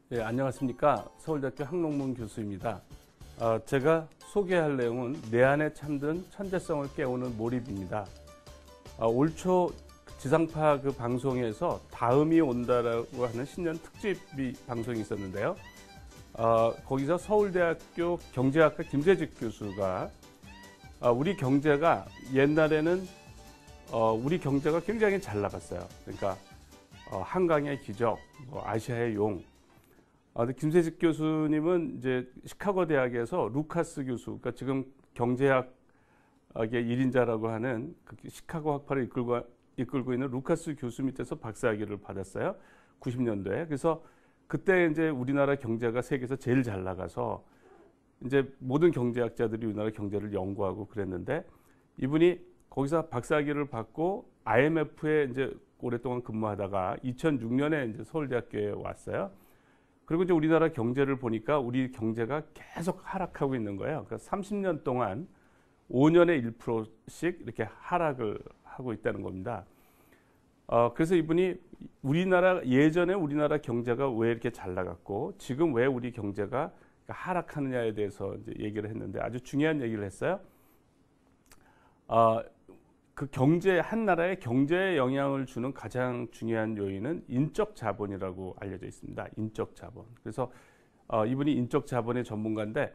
네, 안녕하십니까. 서울대학교 항농문 교수입니다. 제가 소개할 내용은 내 안에 참든 천재성을 깨우는 몰입입니다. 올 초 지상파 그 방송에서 다음이 온다라고 하는 신년 특집 방송이 있었는데요. 거기서 서울대학교 경제학과 김세직 교수가 우리 경제가 옛날에는 우리 경제가 굉장히 잘 나갔어요. 그러니까 한강의 기적, 아시아의 용. 근데 김세직 교수님은 이제 시카고 대학에서 루카스 교수, 그러니까 지금 경제학의 1인자라고 하는 그 시카고 학파를 이끌고 있는 루카스 교수 밑에서 박사학위를 받았어요. 90년도에. 그래서 그때 이제 우리나라 경제가 세계에서 제일 잘 나가서 이제 모든 경제학자들이 우리나라 경제를 연구하고 그랬는데, 이분이 거기서 박사학위를 받고 IMF에 이제 오랫동안 근무하다가 2006년에 이제 서울대학교에 왔어요. 그리고 이제 우리나라 경제를 보니까 우리 경제가 계속 하락하고 있는 거예요. 그러니까 30년 동안 5년에 1%씩 이렇게 하락을 하고 있다는 겁니다. 그래서 이분이 예전에 우리나라 경제가 왜 이렇게 잘 나갔고 지금 왜 우리 경제가 하락하느냐에 대해서 이제 얘기를 했는데, 아주 중요한 얘기를 했어요. 그 한 나라의 경제에 영향을 주는 가장 중요한 요인은 인적 자본이라고 알려져 있습니다. 인적 자본. 그래서 이분이 인적 자본의 전문가인데,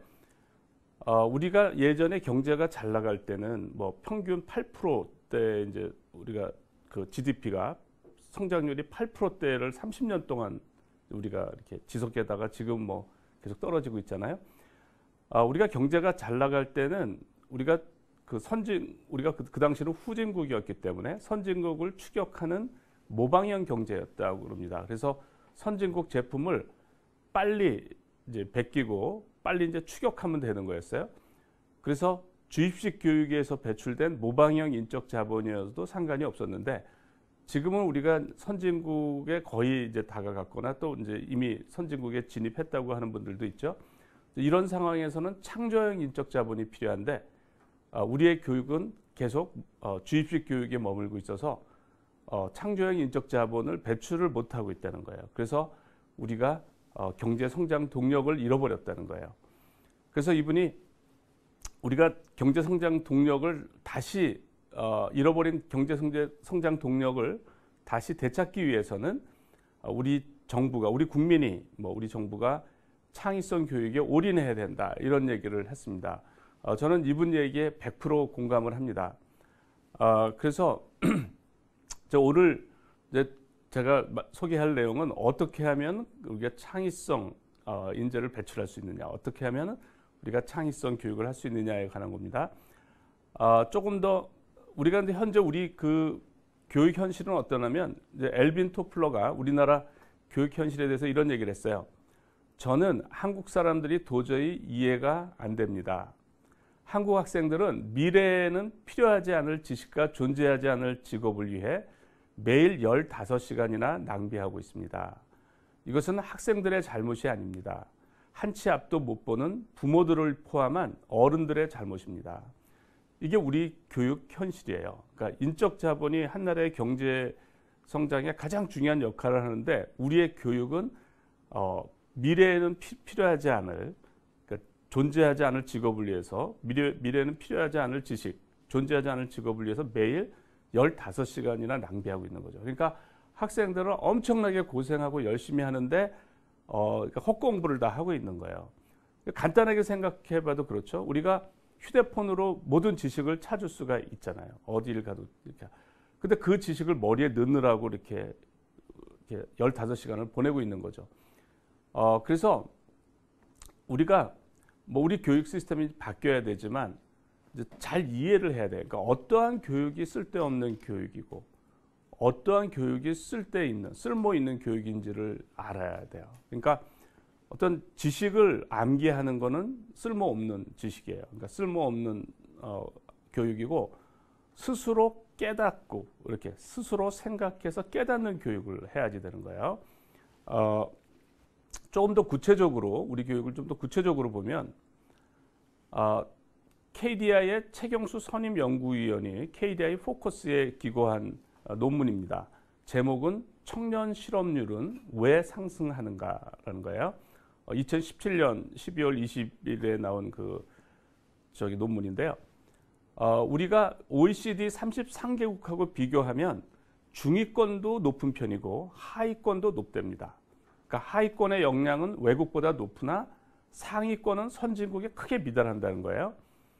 우리가 예전에 경제가 잘 나갈 때는 뭐 평균 8%대 이제 우리가 그 GDP가 성장률이 8%대를 30년 동안 우리가 이렇게 지속하다가 지금 뭐 계속 떨어지고 있잖아요. 우리가 경제가 잘 나갈 때는 우리가 그 당시는 후진국이었기 때문에 선진국을 추격하는 모방형 경제였다고 그럽니다. 그래서 선진국 제품을 빨리 이제 베끼고 빨리 이제 추격하면 되는 거였어요. 그래서 주입식 교육에서 배출된 모방형 인적 자본이어도 상관이 없었는데, 지금은 우리가 선진국에 거의 이제 다가갔거나 또 이제 이미 선진국에 진입했다고 하는 분들도 있죠. 이런 상황에서는 창조형 인적 자본이 필요한데, 우리의 교육은 계속 주입식 교육에 머물고 있어서 창조형 인적 자본을 배출을 못하고 있다는 거예요. 그래서 우리가 경제 성장 동력을 잃어버렸다는 거예요. 그래서 이분이 우리가 경제 성장 동력을 다시 잃어버린 경제 성장 동력을 다시 되찾기 위해서는 우리 국민이 우리 정부가 창의성 교육에 올인해야 된다, 이런 얘기를 했습니다. 저는 이분 얘기에 100% 공감을 합니다. 그래서 오늘 이제 제가 소개할 내용은 어떻게 하면 우리가 창의성 인재를 배출할 수 있느냐, 어떻게 하면 우리가 창의성 교육을 할 수 있느냐에 관한 겁니다. 조금 더 우리가 현재 우리 그 교육 현실은 어떠냐면, 이제 엘빈 토플러가 우리나라 교육 현실에 대해서 이런 얘기를 했어요. 저는 한국 사람들이 도저히 이해가 안 됩니다. 한국 학생들은 미래에는 필요하지 않을 지식과 존재하지 않을 직업을 위해 매일 15시간이나 낭비하고 있습니다. 이것은 학생들의 잘못이 아닙니다. 한 치 앞도 못 보는 부모들을 포함한 어른들의 잘못입니다. 이게 우리 교육 현실이에요. 그러니까 인적 자본이 한 나라의 경제 성장에 가장 중요한 역할을 하는데, 우리의 교육은 미래에는 필요하지 않을, 존재하지 않을 직업을 위해서, 미래에는 필요하지 않을 지식, 존재하지 않을 직업을 위해서 매일 15시간이나 낭비하고 있는 거죠. 그러니까 학생들은 엄청나게 고생하고 열심히 하는데 그러니까 헛공부를 다 하고 있는 거예요. 간단하게 생각해 봐도 그렇죠. 우리가 휴대폰으로 모든 지식을 찾을 수가 있잖아요. 어디를 가도 이렇게. 근데 그 지식을 머리에 넣느라고 이렇게 15시간을 보내고 있는 거죠. 그래서 우리가 우리 교육 시스템이 바뀌어야 되지만 이제 잘 이해를 해야 돼요. 그러니까 어떠한 교육이 쓸데없는 교육이고 어떠한 교육이 쓸모 있는 교육인지를 알아야 돼요. 그러니까 어떤 지식을 암기하는 거는 쓸모없는 지식이에요. 그러니까 쓸모없는 교육이고, 스스로 깨닫고 이렇게 스스로 생각해서 깨닫는 교육을 해야지 되는 거예요. 조금 더 구체적으로 우리 교육을 좀 더 구체적으로 보면, KDI의 최경수 선임 연구위원이 KDI 포커스에 기고한 논문입니다. 제목은 청년 실업률은 왜 상승하는가라는 거예요. 2017년 12월 20일에 나온 논문인데요. 우리가 OECD 33개국하고 비교하면 중위권도 높은 편이고 하위권도 높답니다. 그러니까 하위권의 역량은 외국보다 높으나 상위권은 선진국에 크게 미달한다는 거예요.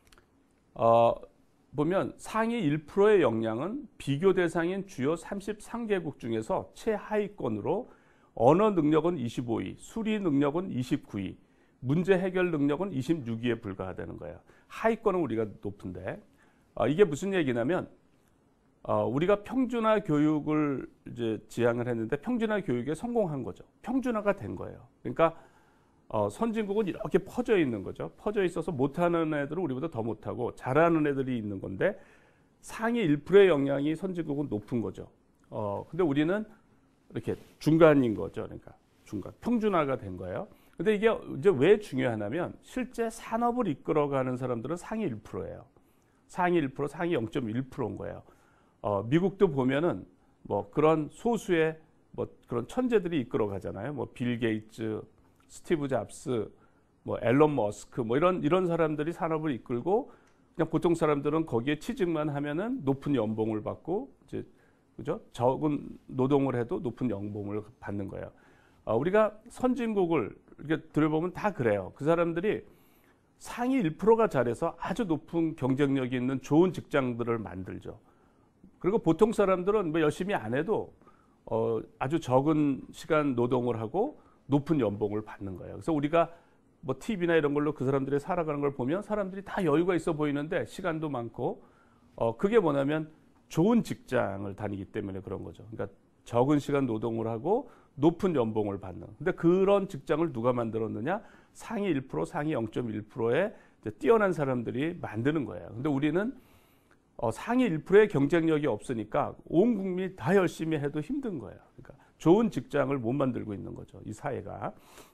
보면 상위 1%의 역량은 비교 대상인 주요 33개국 중에서 최하위권으로 언어 능력은 25위, 수리 능력은 29위, 문제 해결 능력은 26위에 불과하다는 거예요. 하위권은 우리가 높은데 이게 무슨 얘기냐면 우리가 평준화 교육을 이제 지향을 했는데 평준화 교육에 성공한 거죠. 평준화가 된 거예요. 그러니까 선진국은 이렇게 퍼져 있는 거죠. 퍼져 있어서 못하는 애들은 우리보다 더 못하고 잘하는 애들이 있는 건데 상위 1%의 역량이 선진국은 높은 거죠. 근데 우리는 이렇게 중간인 거죠. 그러니까 중간 평준화가 된 거예요. 근데 이게 이제 왜 중요하냐면 실제 산업을 이끌어가는 사람들은 상위 1%예요. 상위 1%, 상위 0.1%인 거예요. 미국도 보면은 뭐 그런 소수의 뭐 그런 천재들이 이끌어가잖아요. 뭐 빌 게이츠, 스티브 잡스, 뭐 앨런 머스크, 뭐 이런 사람들이 산업을 이끌고 그냥 보통 사람들은 거기에 취직만 하면은 높은 연봉을 받고 이제 그죠? 적은 노동을 해도 높은 연봉을 받는 거예요. 우리가 선진국을 이렇게 들어보면 다 그래요. 그 사람들이 상위 1%가 잘해서 아주 높은 경쟁력이 있는 좋은 직장들을 만들죠. 그리고 보통 사람들은 뭐 열심히 안 해도 아주 적은 시간 노동을 하고 높은 연봉을 받는 거예요. 그래서 우리가 뭐 TV나 이런 걸로 그 사람들이 살아가는 걸 보면 사람들이 다 여유가 있어 보이는데 시간도 많고 그게 뭐냐면 좋은 직장을 다니기 때문에 그런 거죠. 그러니까 적은 시간 노동을 하고 높은 연봉을 받는. 근데 그런 직장을 누가 만들었느냐? 상위 1%, 상위 0.1%의 뛰어난 사람들이 만드는 거예요. 근데 우리는 상위 1%의 경쟁력이 없으니까 온 국민이 다 열심히 해도 힘든 거예요. 그러니까 좋은 직장을 못 만들고 있는 거죠. 이 사회가.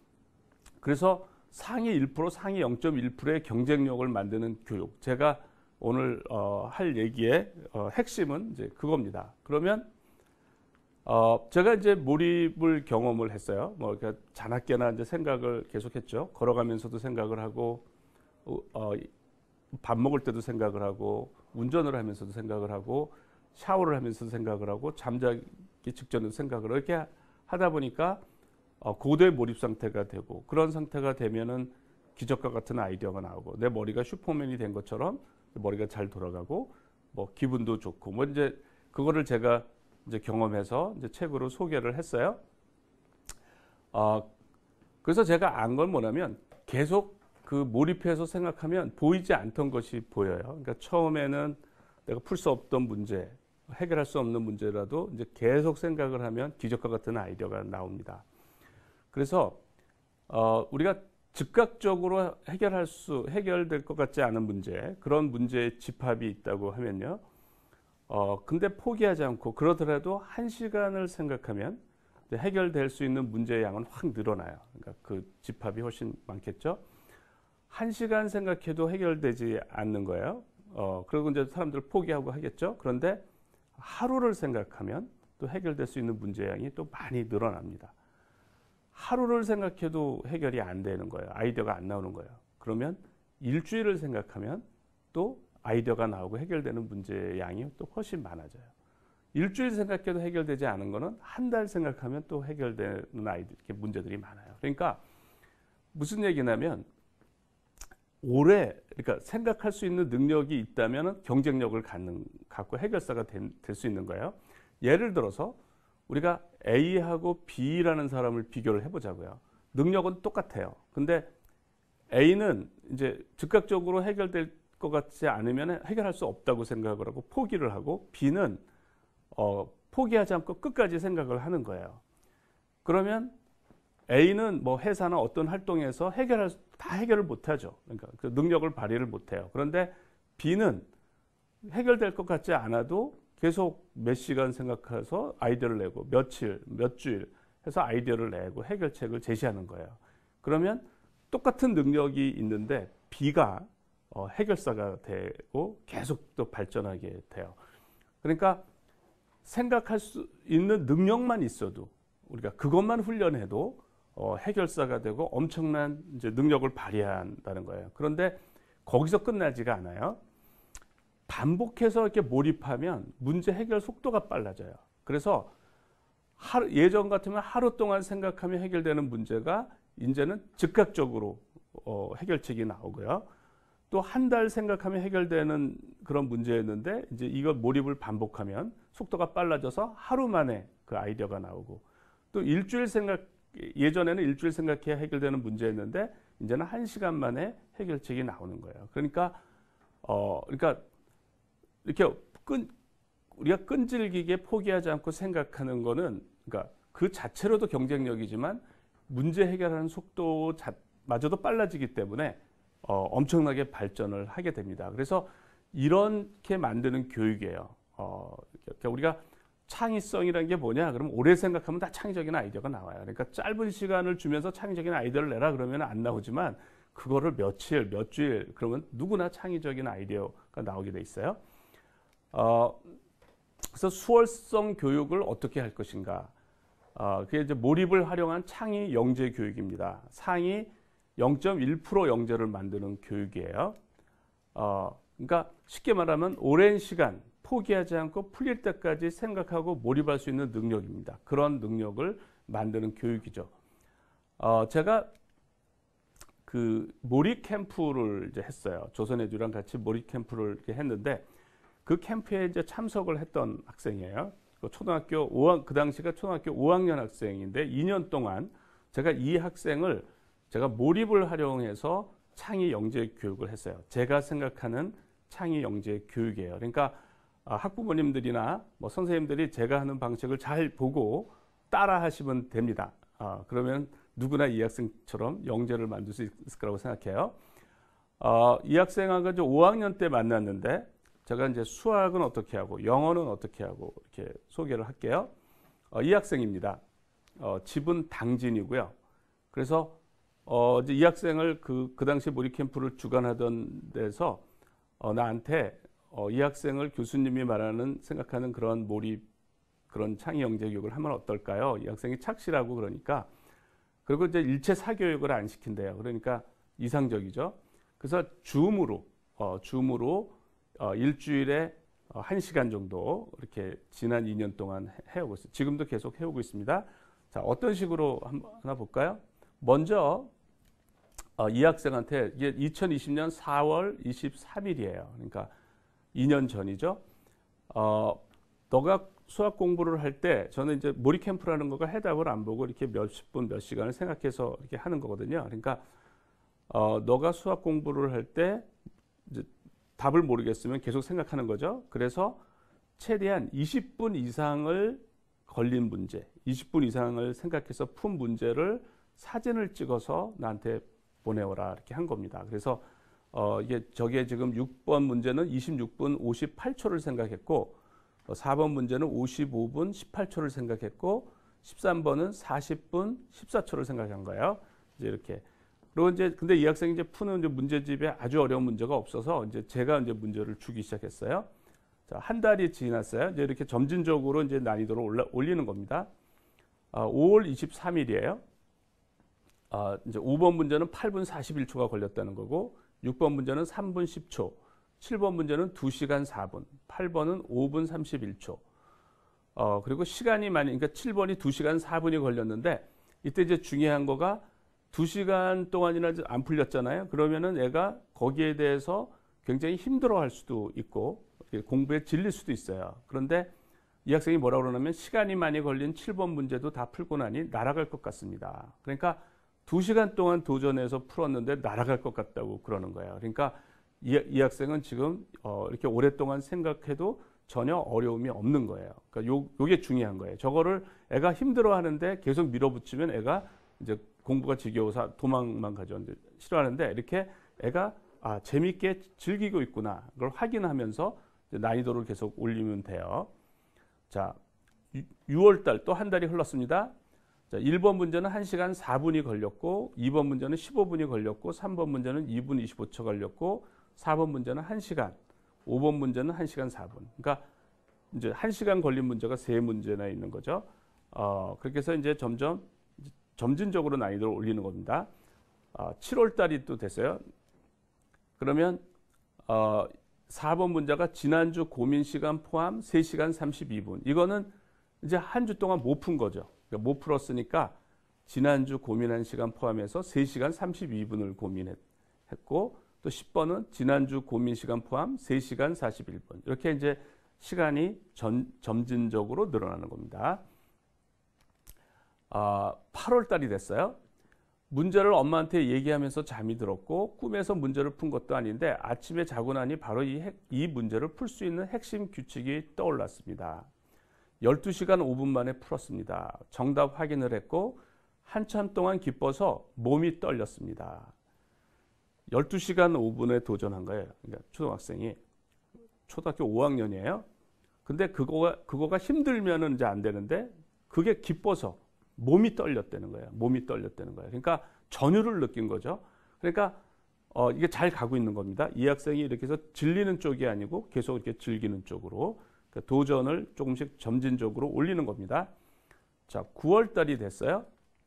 그래서 상위 1%, 상위 0.1%의 경쟁력을 만드는 교육. 제가 오늘 할 얘기의 핵심은 이제 그겁니다. 그러면 제가 이제 몰입을 경험을 했어요. 뭐 그러니까 자나깨나 이제 생각을 계속했죠. 걸어가면서도 생각을 하고 밥 먹을 때도 생각을 하고 운전을 하면서도 생각을 하고 샤워를 하면서도 생각을 하고 잠자기 직전에도 생각을 이렇게 하다 보니까 고도의 몰입 상태가 되고 그런 상태가 되면은 기적과 같은 아이디어가 나오고 내 머리가 슈퍼맨이 된 것처럼 머리가 잘 돌아가고 뭐 기분도 좋고 뭐 이제 그거를 제가 이제 경험해서 이제 책으로 소개를 했어요. 그래서 제가 안 건 뭐냐면 계속 그 몰입해서 생각하면 보이지 않던 것이 보여요. 그러니까 처음에는 내가 풀 수 없던 문제, 해결할 수 없는 문제라도 이제 계속 생각을 하면 기적과 같은 아이디어가 나옵니다. 그래서 우리가 즉각적으로 해결될 것 같지 않은 문제, 그런 문제의 집합이 있다고 하면요. 근데 포기하지 않고 그러더라도 1시간을 생각하면 해결될 수 있는 문제의 양은 확 늘어나요. 그러니까 그 집합이 훨씬 많겠죠. 1시간 생각해도 해결되지 않는 거예요. 그리고 이제 사람들 포기하고 하겠죠. 그런데 하루를 생각하면 또 해결될 수 있는 문제의 양이 또 많이 늘어납니다. 하루를 생각해도 해결이 안 되는 거예요. 아이디어가 안 나오는 거예요. 그러면 일주일을 생각하면 또 아이디어가 나오고 해결되는 문제의 양이 또 훨씬 많아져요. 일주일 생각해도 해결되지 않은 거는 한 달 생각하면 또 해결되는 문제들이 많아요. 그러니까 무슨 얘기냐면 그러니까 생각할 수 있는 능력이 있다면 경쟁력을 갖고 해결사가 될 수 있는 거예요. 예를 들어서 우리가 A하고 B라는 사람을 비교를 해보자고요. 능력은 똑같아요. 근데 A는 이제 즉각적으로 해결될 것 같지 않으면 해결할 수 없다고 생각을 하고 포기를 하고 B는 포기하지 않고 끝까지 생각을 하는 거예요. 그러면 A는 뭐 회사나 어떤 활동에서 다 해결을 못하죠. 그러니까 그 능력을 발휘를 못해요. 그런데 B는 해결될 것 같지 않아도 계속 몇 시간 생각해서 아이디어를 내고 며칠, 몇 주일 해서 아이디어를 내고 해결책을 제시하는 거예요. 그러면 똑같은 능력이 있는데 B가 해결사가 되고 계속 또 발전하게 돼요. 그러니까 생각할 수 있는 능력만 있어도 우리가 그것만 훈련해도 해결사가 되고 엄청난 이제 능력을 발휘한다는 거예요. 그런데 거기서 끝나지가 않아요. 반복해서 이렇게 몰입하면 문제 해결 속도가 빨라져요. 그래서 예전 같으면 하루 동안 생각하면 해결되는 문제가 이제는 즉각적으로 해결책이 나오고요. 또 한 달 생각하면 해결되는 그런 문제였는데 이제 이걸 몰입을 반복하면 속도가 빨라져서 하루 만에 그 아이디어가 나오고, 또 예전에는 일주일 생각해야 해결되는 문제였는데 이제는 1시간 만에 해결책이 나오는 거예요. 그러니까 이렇게 우리가 끈질기게 포기하지 않고 생각하는 거는, 그러니까 그 자체로도 경쟁력이지만 문제 해결하는 속도마저도 빨라지기 때문에 엄청나게 발전을 하게 됩니다. 그래서 이렇게 만드는 교육이에요. 그러니까 우리가 창의성이라는 게 뭐냐? 그러면 오래 생각하면 다 창의적인 아이디어가 나와요. 그러니까 짧은 시간을 주면서 창의적인 아이디어를 내라 그러면 안 나오지만, 그거를 며칠, 몇 주일 그러면 누구나 창의적인 아이디어가 나오게 돼 있어요. 그래서 수월성 교육을 어떻게 할 것인가? 그게 이제 몰입을 활용한 창의 영재 교육입니다. 상위 0.1% 영재를 만드는 교육이에요. 그러니까 쉽게 말하면 오랜 시간 포기하지 않고 풀릴 때까지 생각하고 몰입할 수 있는 능력입니다. 그런 능력을 만드는 교육이죠. 제가 그 몰입 캠프를 이제 했어요. 조선의주랑 같이 몰입 캠프를 이렇게 했는데, 그 캠프에 이제 참석을 했던 학생이에요. 그 당시가 초등학교 5학년 학생인데 2년 동안 제가 이 학생을 제가 몰입을 활용해서 창의 영재 교육을 했어요. 제가 생각하는 창의 영재 교육이에요. 그러니까 학부모님들이나 뭐 선생님들이 제가 하는 방식을 잘 보고 따라 하시면 됩니다. 그러면 누구나 이 학생처럼 영재를 만들 수 있을 거라고 생각해요. 이 학생하고 이제 5학년 때 만났는데, 제가 이제 수학은 어떻게 하고 영어는 어떻게 하고 이렇게 소개를 할게요. 이 학생입니다. 집은 당진이고요. 그래서 이제 이 학생을 그 당시 몰입 캠프를 주관하던 데서 나한테 이 학생을 교수님이 생각하는 그런 몰입, 그런 창의 영재 교육을 하면 어떨까요? 이 학생이 착실하고 그러니까. 그리고 이제 일체 사교육을 안 시킨대요. 그러니까 이상적이죠. 그래서 줌으로 일주일에 1시간 정도 이렇게 지난 2년 동안 해오고 있어요. 지금도 계속 해오고 있습니다. 자, 어떤 식으로 하나 볼까요? 먼저 이 학생한테, 이게 2020년 4월 23일이에요. 그러니까 2년 전이죠. 너가 수학 공부를 할 때, 저는 이제 몰입 캠프라는 거가 해답을 안 보고 이렇게 몇십 분, 몇 시간을 생각해서 이렇게 하는 거거든요. 그러니까 너가 수학 공부를 할 때 이제 답을 모르겠으면 계속 생각하는 거죠. 그래서 최대한 20분 이상을 걸린 문제, 20분 이상을 생각해서 푼 문제를 사진을 찍어서 나한테 보내오라 이렇게 한 겁니다. 그래서 저게 지금 6번 문제는 26분 58초를 생각했고, 4번 문제는 55분 18초를 생각했고, 13번은 40분 14초를 생각한 거예요. 이제 이렇게. 그리고 이제 근데 이 학생이 이제 푸는 이제 문제집에 아주 어려운 문제가 없어서 이제 제가 이제 문제를 주기 시작했어요. 자, 한 달이 지났어요. 이제 이렇게 점진적으로 이제 난이도를 올리는 겁니다. 5월 23일이에요. 이제 5번 문제는 8분 41초가 걸렸다는 거고, 6번 문제는 3분 10초, 7번 문제는 2시간 4분, 8번은 5분 31초. 그리고 시간이 그러니까 7번이 2시간 4분이 걸렸는데, 이때 이제 중요한 거가 2시간 동안이나 안 풀렸잖아요. 그러면은 애가 거기에 대해서 굉장히 힘들어할 수도 있고 공부에 질릴 수도 있어요. 그런데 이 학생이 뭐라고 그러냐면, 시간이 많이 걸린 7번 문제도 다 풀고 나니 날아갈 것 같습니다. 그러니까 2시간 동안 도전해서 풀었는데 날아갈 것 같다고 그러는 거예요. 그러니까 이 학생은 지금 이렇게 오랫동안 생각해도 전혀 어려움이 없는 거예요. 그러니까 요게 중요한 거예요. 저거를 애가 힘들어하는데 계속 밀어붙이면 애가 이제 공부가 지겨워서 도망만 가죠. 이제 싫어하는데, 이렇게 애가 재밌게 즐기고 있구나, 그걸 확인하면서 난이도를 계속 올리면 돼요. 자, 6월 달 또 한 달이 흘렀습니다. 자, 1번 문제는 1시간 4분이 걸렸고, 2번 문제는 15분이 걸렸고, 3번 문제는 2분 25초 걸렸고, 4번 문제는 1시간, 5번 문제는 1시간 4분. 그러니까 이제 1시간 걸린 문제가 3문제나 있는 거죠. 그렇게 해서 이제 점진적으로 난이도를 올리는 겁니다. 7월 달이 또 됐어요. 그러면 4번 문제가 지난주 고민 시간 포함 3시간 32분. 이거는 이제 한 주 동안 못 푼 거죠. 그러니까 못 풀었으니까 지난주 고민한 시간 포함해서 3시간 32분을 고민했고, 또 10번은 지난주 고민 시간 포함 3시간 41분. 이렇게 이제 시간이 점진적으로 늘어나는 겁니다. 8월 달이 됐어요. 문제를 엄마한테 얘기하면서 잠이 들었고 꿈에서 문제를 푼 것도 아닌데 아침에 자고 나니 바로 이 문제를 풀 수 있는 핵심 규칙이 떠올랐습니다. 12시간 5분 만에 풀었습니다. 정답 확인을 했고 한참 동안 기뻐서 몸이 떨렸습니다. 12시간 5분에 도전한 거예요. 그러니까 초등학생이 초등학교 5학년이에요. 근데 그거가 힘들면은 이제 안 되는데 그게 기뻐서 몸이 떨렸다는 거예요. 몸이 떨렸다는 거예요. 그러니까 전율을 느낀 거죠. 그러니까 이게 잘 가고 있는 겁니다. 이 학생이 이렇게 해서 질리는 쪽이 아니고 계속 이렇게 즐기는 쪽으로 그러니까 도전을 조금씩 점진적으로 올리는 겁니다. 자, 9월 달이 됐어요.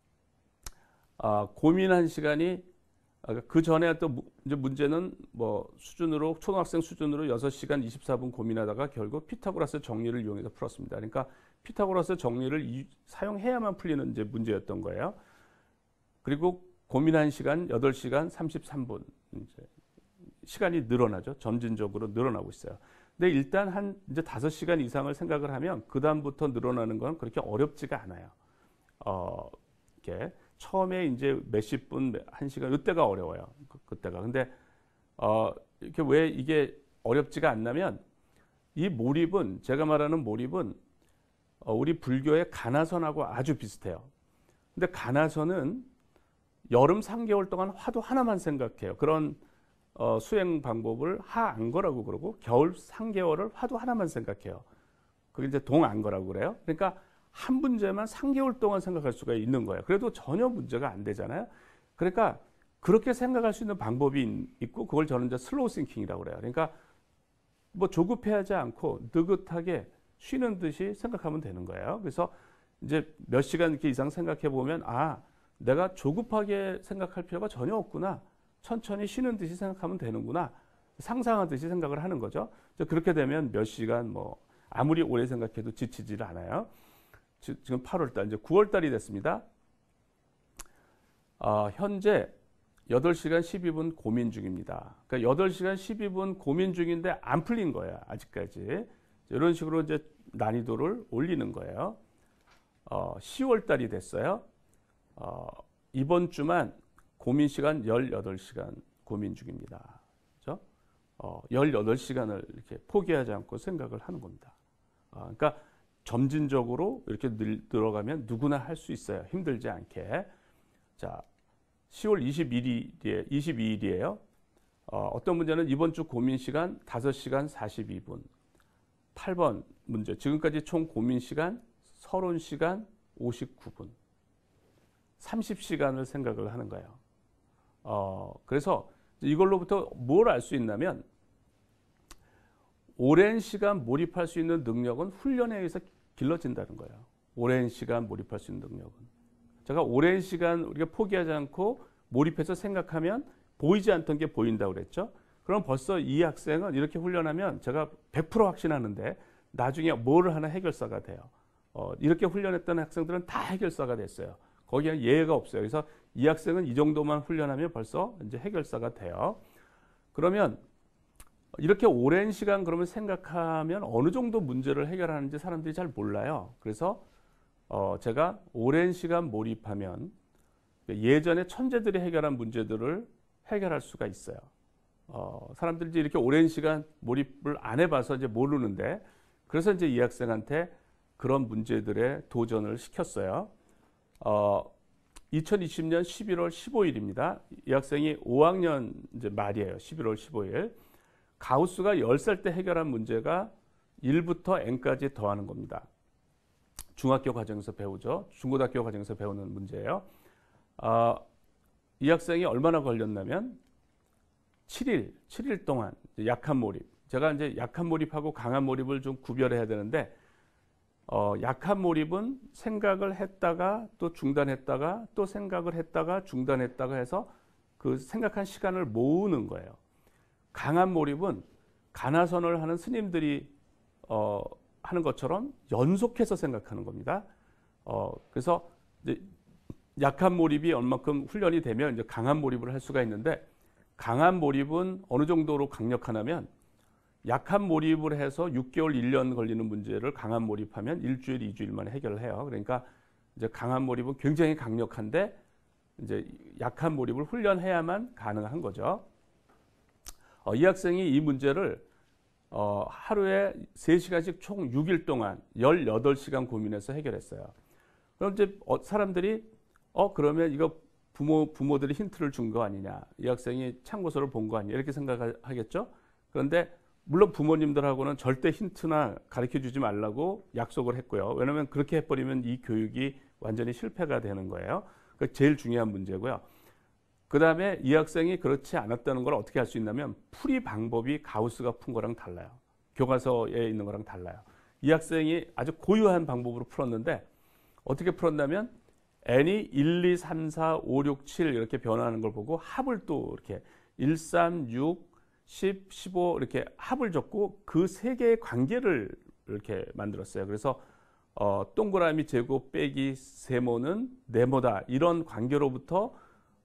고민한 시간이 그 전에 또 이제 문제는 뭐 수준으로 초등학생 수준으로 6시간 24분 고민하다가 결국 피타고라스 정리를 이용해서 풀었습니다. 그러니까 피타고라스 정리를 사용해야만 풀리는 이제 문제였던 거예요. 그리고 고민한 시간 8시간 33분. 이제 시간이 늘어나죠. 점진적으로 늘어나고 있어요. 근데 일단 이제 5시간 이상을 생각을 하면 그다음부터 늘어나는 건 그렇게 어렵지가 않아요. 이렇게 처음에 이제 몇십 분, 1시간 이때가 어려워요. 그때가. 근데 이렇게 왜 이게 어렵지가 않냐면 이 몰입은 제가 말하는 몰입은 우리 불교의 가나선하고 아주 비슷해요. 근데 가나선은 여름 3개월 동안 화두 하나만 생각해요. 그런 수행 방법을 하안거라고 그러고 겨울 3개월을 화두 하나만 생각해요. 그게 이제 동안거라고 그래요. 그러니까 한 문제만 3개월 동안 생각할 수가 있는 거예요. 그래도 전혀 문제가 안 되잖아요. 그러니까 그렇게 생각할 수 있는 방법이 있고 그걸 저는 이제 슬로우 싱킹이라고 그래요. 그러니까 뭐 조급해하지 않고 느긋하게 쉬는 듯이 생각하면 되는 거예요. 그래서 이제 몇 시간 이렇게 이상 생각해 보면 내가 조급하게 생각할 필요가 전혀 없구나. 천천히 쉬는 듯이 생각하면 되는구나. 상상하듯이 생각을 하는 거죠. 그렇게 되면 몇 시간 아무리 오래 생각해도 지치질 않아요. 지금 8월 달, 이제 9월 달이 됐습니다. 현재 8시간 12분 고민 중입니다. 그러니까 8시간 12분 고민 중인데 안 풀린 거예요. 아직까지. 이런 식으로 이제 난이도를 올리는 거예요. 10월 달이 됐어요. 이번 주만 고민 시간 18시간 고민 중입니다. 그렇죠? 18시간을 이렇게 포기하지 않고 생각을 하는 겁니다. 그러니까 점진적으로 이렇게 들어가면 누구나 할 수 있어요. 힘들지 않게. 자, 10월 22일이에요. 어떤 문제는 이번 주 고민 시간 5시간 42분. 8번 문제. 지금까지 총 고민 시간 30시간 59분. 30시간을 생각을 하는 거예요. 그래서 이걸로부터 뭘 알 수 있냐면 오랜 시간 몰입할 수 있는 능력은 훈련에 의해서 길러진다는 거예요. 오랜 시간 몰입할 수 있는 능력은. 제가 오랜 시간 우리가 포기하지 않고 몰입해서 생각하면 보이지 않던 게 보인다고 그랬죠. 그럼 벌써 이 학생은 이렇게 훈련하면 제가 100% 확신하는데 나중에 뭐를 하나 해결사가 돼요. 이렇게 훈련했던 학생들은 다 해결사가 됐어요. 거기에 예외가 없어요. 그래서 이 학생은 이 정도만 훈련하면 벌써 이제 해결사가 돼요. 그러면 이렇게 오랜 시간 그러면 생각하면 어느 정도 문제를 해결하는지 사람들이 잘 몰라요. 그래서 제가 오랜 시간 몰입하면 예전에 천재들이 해결한 문제들을 해결할 수가 있어요. 사람들이 이제 이렇게 오랜 시간 몰입을 안 해봐서 이제 모르는데 그래서 이제 이 학생한테 그런 문제들에 도전을 시켰어요. 2020년 11월 15일입니다. 이 학생이 5학년 이제 말이에요. 11월 15일. 가우스가 10살 때 해결한 문제가 1부터 n까지 더하는 겁니다. 중학교 과정에서 배우죠. 중고등학교 과정에서 배우는 문제예요. 이 학생이 얼마나 걸렸냐면 7일 동안 약한 몰입. 제가 이제 약한 몰입하고 강한 몰입을 좀 구별해야 되는데, 약한 몰입은 생각을 했다가 또 중단했다가 또 생각을 했다가 중단했다가 해서 그 생각한 시간을 모으는 거예요. 강한 몰입은 가나선을 하는 스님들이 하는 것처럼 연속해서 생각하는 겁니다. 그래서 이제 약한 몰입이 얼마큼 훈련이 되면 이제 강한 몰입을 할 수가 있는데, 강한 몰입은 어느 정도로 강력하냐면 약한 몰입을 해서 6개월, 1년 걸리는 문제를 강한 몰입하면 일주일, 2주일 만에 해결을 해요. 그러니까 이제 강한 몰입은 굉장히 강력한데 이제 약한 몰입을 훈련해야만 가능한 거죠. 이 학생이 이 문제를 하루에 3시간씩 총 6일 동안 18시간 고민해서 해결했어요. 그럼 이제 사람들이 그러면 이거 부모들이 힌트를 준 거 아니냐, 이 학생이 참고서를 본 거 아니냐, 이렇게 생각하겠죠. 그런데 물론 부모님들하고는 절대 힌트나 가르쳐 주지 말라고 약속을 했고요. 왜냐하면 그렇게 해버리면 이 교육이 완전히 실패가 되는 거예요. 그게 제일 중요한 문제고요. 그 다음에 이 학생이 그렇지 않았다는 걸 어떻게 할 수 있냐면, 풀이 방법이 가우스가 푼 거랑 달라요. 교과서에 있는 거랑 달라요. 이 학생이 아주 고유한 방법으로 풀었는데, 어떻게 풀었냐면 n이 1, 2, 3, 4, 5, 6, 7 이렇게 변화하는 걸 보고 합을 또 이렇게 1, 3, 6, 10, 15 이렇게 합을 줬고 그 세 개의 관계를 이렇게 만들었어요. 그래서 동그라미 제곱 빼기 세모는 네모다, 이런 관계로부터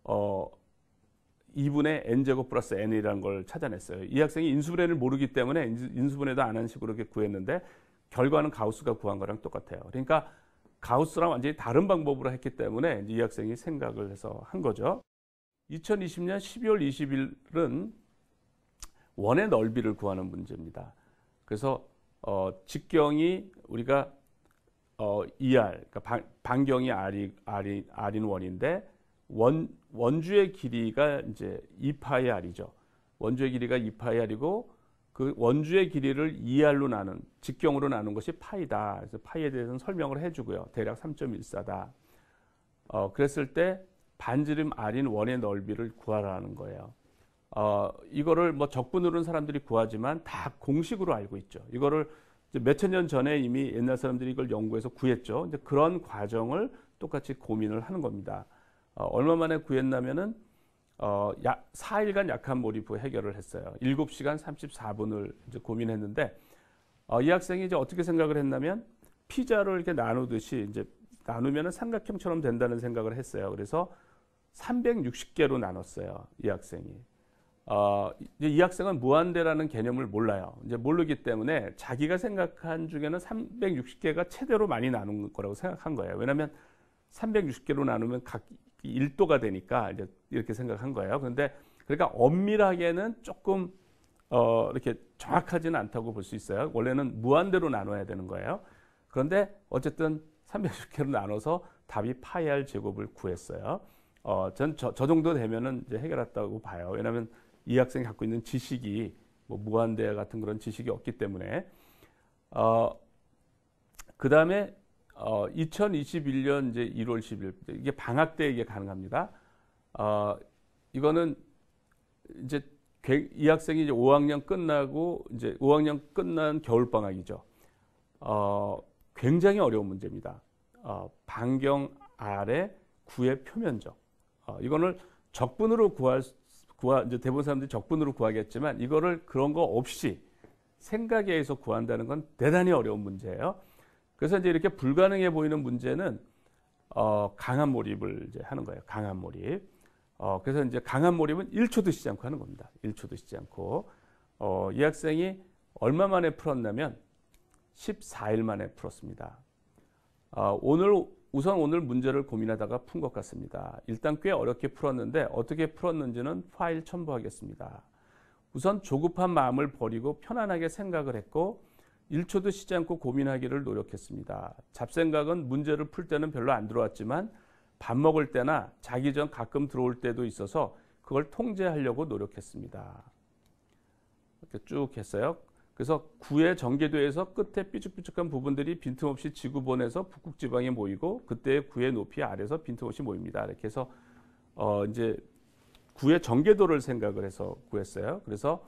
2분의 n제곱 플러스 n이라는 걸 찾아냈어요. 이 학생이 인수분해를 모르기 때문에 인수분해도 안 한 식으로 이렇게 구했는데 결과는 가우스가 구한 거랑 똑같아요. 그러니까 가우스랑 완전히 다른 방법으로 했기 때문에 이 학생이 생각을 해서 한 거죠. 2020년 12월 20일은 원의 넓이를 구하는 문제입니다. 그래서 직경이 우리가 2r, 그러니까 반경이 r인 원인데 원주의 길이가 이제 2파이 r이죠. 원주의 길이가 2파이 r이고 그 원주의 길이를 2r로 나눈, 직경으로 나눈 것이 파이다. 그래서 파이에 대해서는 설명을 해주고요. 대략 3.14다. 그랬을 때 반지름 r인 원의 넓이를 구하라는 거예요. 이거를 뭐 적분으로는 사람들이 구하지만 다 공식으로 알고 있죠. 이거를 몇천 년 전에 이미 옛날 사람들이 이걸 연구해서 구했죠. 이제 그런 과정을 똑같이 고민을 하는 겁니다. 얼마 만에 구했냐면은 4일간 약한 몰입 후 해결을 했어요. 7시간 34분을 이제 고민했는데, 이 학생이 이제 어떻게 생각을 했냐면 피자를 이렇게 나누듯이 이제 나누면은 삼각형처럼 된다는 생각을 했어요. 그래서 360개로 나눴어요. 이 학생이. 이제 이 학생은 무한대라는 개념을 몰라요. 이제 모르기 때문에 자기가 생각한 중에는 360개가 최대로 많이 나눈 거라고 생각한 거예요. 왜냐하면 360개로 나누면 각 1도가 되니까 이제 이렇게 생각한 거예요. 그런데 그러니까 엄밀하게는 조금 이렇게 정확하지는 않다고 볼 수 있어요. 원래는 무한대로 나눠야 되는 거예요. 그런데 어쨌든 360개로 나눠서 답이 파이 r 제곱을 구했어요. 전 저 정도 되면은 이제 해결했다고 봐요. 왜냐하면 이 학생이 갖고 있는 지식이 뭐 무한대 같은 그런 지식이 없기 때문에. 그 다음에 2021년 이제 1월 10일 이게 방학 때 이게 가능합니다. 이거는 이제 이 학생이 이제 5학년 끝나고 이제 5학년 끝난 겨울 방학이죠. 굉장히 어려운 문제입니다. 반경 R의 9의 표면적. 이거를 적분으로 이제 대부분 사람들이 적분으로 구하겠지만 이거를 그런 거 없이 생각에 의해서 구한다는 건 대단히 어려운 문제예요. 그래서 이제 이렇게 불가능해 보이는 문제는 강한 몰입을 이제 하는 거예요. 강한 몰입. 그래서 이제 강한 몰입은 1초도 쉬지 않고 하는 겁니다. 1초도 쉬지 않고. 이 학생이 얼마 만에 풀었냐면 14일 만에 풀었습니다. 우선 오늘 문제를 고민하다가 푼 것 같습니다. 일단 꽤 어렵게 풀었는데 어떻게 풀었는지는 파일 첨부하겠습니다. 우선 조급한 마음을 버리고 편안하게 생각을 했고 1초도 쉬지 않고 고민하기를 노력했습니다. 잡생각은 문제를 풀 때는 별로 안 들어왔지만 밥 먹을 때나 자기 전 가끔 들어올 때도 있어서 그걸 통제하려고 노력했습니다. 이렇게 쭉 했어요. 그래서 구의 전개도에서 끝에 삐죽삐죽한 부분들이 빈틈없이 지구본에서 북극지방에 모이고 그때의 구의 높이 아래서 빈틈없이 모입니다. 이렇게 해서 이제 구의 전개도를 생각을 해서 구했어요. 그래서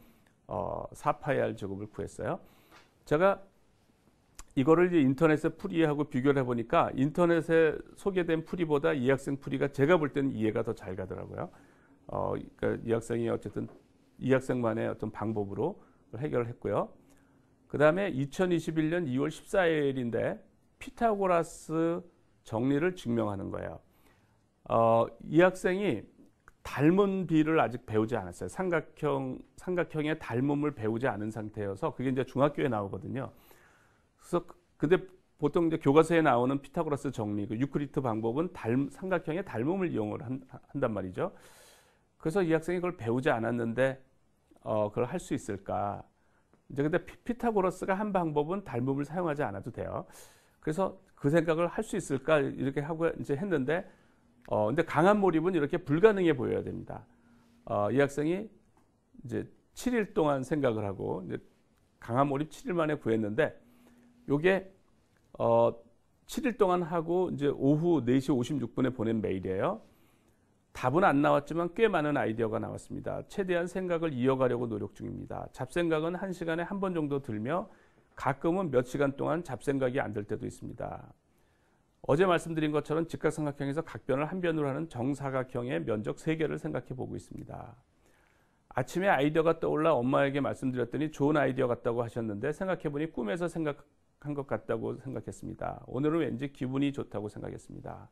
4파이R 제곱을 구했어요. 제가 이거를 이제 인터넷에 풀이하고 비교를 해보니까 인터넷에 소개된 풀이보다 이 학생 풀이가 제가 볼 때는 이해가 더 잘 가더라고요. 그러니까 이 학생이 어쨌든 이 학생만의 어떤 방법으로 해결을 했고요. 그 다음에 2021년 2월 14일인데 피타고라스 정리를 증명하는 거예요. 이 학생이 닮은 비를 아직 배우지 않았어요. 삼각형의 닮음을 배우지 않은 상태여서 그게 이제 중학교에 나오거든요. 그래서 근데 보통 이제 교과서에 나오는 피타고라스 정리, 그 유클리드 방법은 삼각형의 닮음을 이용을 한단 말이죠. 그래서 이 학생이 그걸 배우지 않았는데 그걸 할 수 있을까? 이제 근데 피타고라스가 한 방법은 닮음을 사용하지 않아도 돼요. 그래서 그 생각을 할 수 있을까 이렇게 하고 이제 했는데 근데 강한 몰입은 이렇게 불가능해 보여야 됩니다. 이 학생이 이제 7일 동안 생각을 하고 이제 강한 몰입 7일 만에 구했는데 요게 7일 동안 하고 이제 오후 4시 56분에 보낸 메일이에요. 답은 안 나왔지만 꽤 많은 아이디어가 나왔습니다. 최대한 생각을 이어가려고 노력 중입니다. 잡생각은 1시간에 한 번 정도 들며 가끔은 몇 시간 동안 잡생각이 안 들 때도 있습니다. 어제 말씀드린 것처럼 직각삼각형에서 각변을 한 변으로 하는 정사각형의 면적 3개를 생각해 보고 있습니다. 아침에 아이디어가 떠올라 엄마에게 말씀드렸더니 좋은 아이디어 같다고 하셨는데 생각해보니 꿈에서 생각한 것 같다고 생각했습니다. 오늘은 왠지 기분이 좋다고 생각했습니다.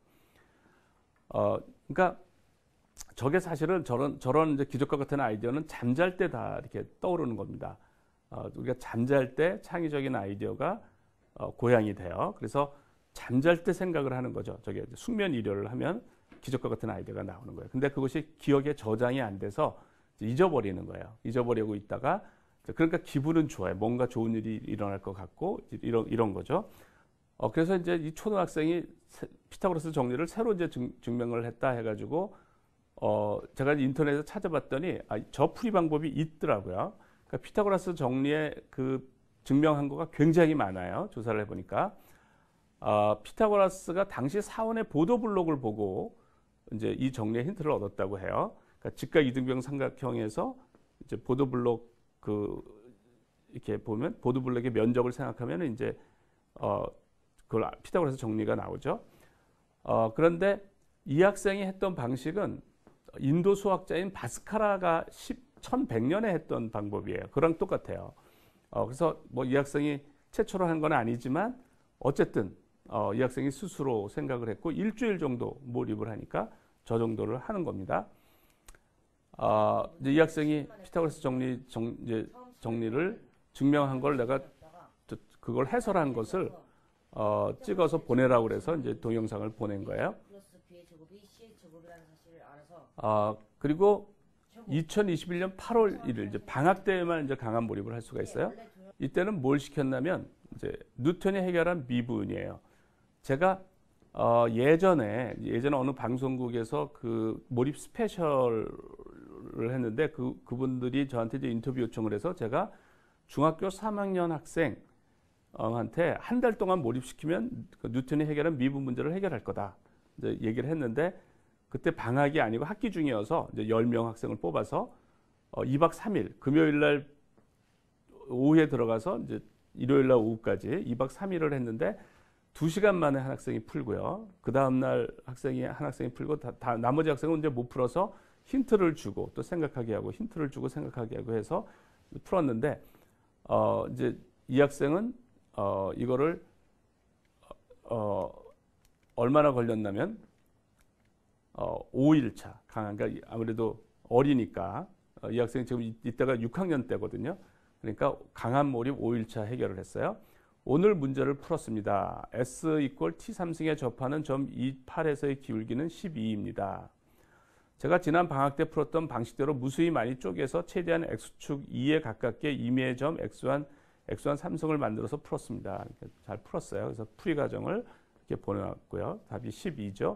그러니까 저게 사실은 저런 이제 기적과 같은 아이디어는 잠잘 때 다 이렇게 떠오르는 겁니다. 우리가 잠잘 때 창의적인 아이디어가 고양이 돼요. 그래서 잠잘 때 생각을 하는 거죠. 저게 숙면 일요를 하면 기적과 같은 아이디어가 나오는 거예요. 근데 그것이 기억에 저장이 안 돼서 잊어버리는 거예요. 잊어버리고 있다가 그러니까 기분은 좋아요. 뭔가 좋은 일이 일어날 것 같고 이런 거죠. 그래서 이제 이 초등학생이 피타고라스 정리를 새로 이제 증명을 했다 해가지고 제가 인터넷에서 찾아봤더니 저 풀이 방법이 있더라고요. 그러니까 피타고라스 정리에 그 증명한 거가 굉장히 많아요. 조사를 해보니까 피타고라스가 당시 사원의 보도블록을 보고 이제 이 정리의 힌트를 얻었다고 해요. 그러니까 직각 이등변 삼각형에서 이제 보도블록 이렇게 보면 보도블록의 면적을 생각하면 이제 그걸 피타고라스 정리가 나오죠. 그런데 이 학생이 했던 방식은 인도 수학자인 바스카라가 1100년에 했던 방법이에요. 그랑 똑같아요. 그래서 뭐 이 학생이 최초로 한 건 아니지만 어쨌든 이 학생이 스스로 생각을 했고 일주일 정도 몰입을 하니까 저 정도를 하는 겁니다. 이제 이 학생이 피타고라스 정리를 증명한 걸 내가 그걸 해설한 것을 찍어서 보내라고 그래서 이제 동영상을 보낸 거예요. 그리고 2021년 8월 1일 이제 방학 때만 이제 강한 몰입을 할 수가 있어요. 이때는 뭘 시켰냐면 이제 뉴턴이 해결한 미분이에요. 제가 예전에 어느 방송국에서 그 몰입 스페셜을 했는데 그분들이 저한테 이제 인터뷰 요청을 해서 제가 중학교 3학년 학생한테 한 달 동안 몰입시키면 그 뉴턴이 해결한 미분 문제를 해결할 거다. 이제 얘기를 했는데 그때 방학이 아니고 학기 중이어서 이제 10명 학생을 뽑아서 2박 3일 금요일 날 오후에 들어가서 이제 일요일 날 오후까지 2박 3일을 했는데 2시간 만에 한 학생이 풀고요. 그 다음 날 한 학생이 풀고 나머지 학생은 이제 못 풀어서 힌트를 주고 또 생각하게 하고 힌트를 주고 생각하게 하고 해서 풀었는데 이제 이 학생은 이거를 얼마나 걸렸냐면 5일차 그러니까 아무래도 어리니까 이 학생이 지금 이때가 6학년 때거든요. 그러니까 강한 몰입 5일차 해결을 했어요. 오늘 문제를 풀었습니다. S = T3승에 접하는 점 28에서의 기울기는 12입니다. 제가 지난 방학 때 풀었던 방식대로 무수히 많이 쪼개서 최대한 X축 2에 가깝게 임의의 점 X1 3승을 만들어서 풀었습니다. 잘 풀었어요. 그래서 풀이 과정을 이렇게 보내왔고요. 답이 12죠.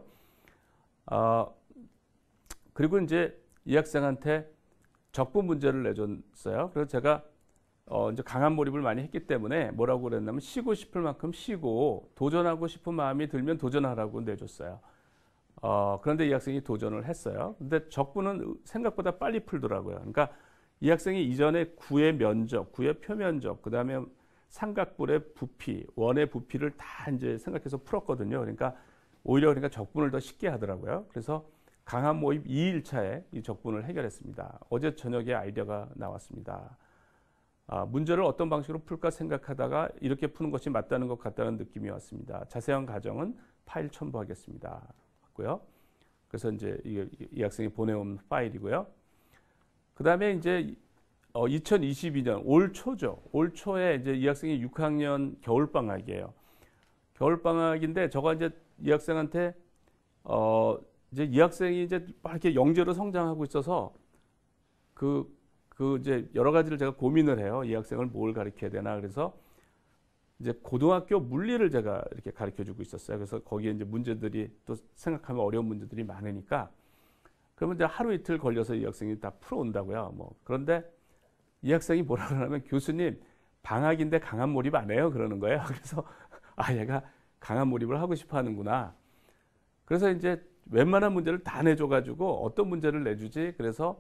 그리고 이제 이 학생한테 적부 문제를 내줬어요. 그래서 제가 이제 강한 몰입을 많이 했기 때문에 뭐라고 그랬냐면 쉬고 싶을 만큼 쉬고 도전하고 싶은 마음이 들면 도전하라고 내줬어요. 그런데 이 학생이 도전을 했어요. 근데 적부는 생각보다 빨리 풀더라고요. 그러니까 이 학생이 이전에 구의 면적, 구의 표면적, 그 다음에 삼각뿔의 부피, 원의 부피를 다 이제 생각해서 풀었거든요. 그러니까 오히려 그러니까 적분을 더 쉽게 하더라고요. 그래서 강한 모임 2일차에 이 적분을 해결했습니다. 어제 저녁에 아이디어가 나왔습니다. 문제를 어떤 방식으로 풀까 생각하다가 이렇게 푸는 것이 맞다는 것 같다는 느낌이 왔습니다. 자세한 과정은 파일 첨부하겠습니다. 고요. 그래서 이제 이 학생이 보내온 파일이고요. 그 다음에 이제 2022년 올 초죠. 올 초에 이제 이 학생이 6학년 겨울 방학이에요. 겨울 방학인데 저가 이제 이 학생한테 이제 이 학생이 이제 막 이렇게 영재로 성장하고 있어서 그 이제 여러 가지를 제가 고민을 해요. 이 학생을 뭘 가르쳐야 되나. 그래서 이제 고등학교 물리를 제가 이렇게 가르쳐 주고 있었어요. 그래서 거기에 이제 문제들이 또 생각하면 어려운 문제들이 많으니까 그러면 이제 하루 이틀 걸려서 이 학생이 다 풀어온다고요. 뭐 그런데 이 학생이 뭐라 그러냐면 교수님 방학인데 강한 몰입 안 해요. 그러는 거예요. 그래서 얘가 강한 몰입을 하고 싶어 하는구나. 그래서 이제 웬만한 문제를 다 내줘가지고 어떤 문제를 내주지? 그래서